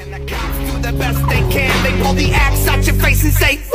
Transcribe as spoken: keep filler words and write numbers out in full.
And the cops do the best they can. They pull the axe out your face and say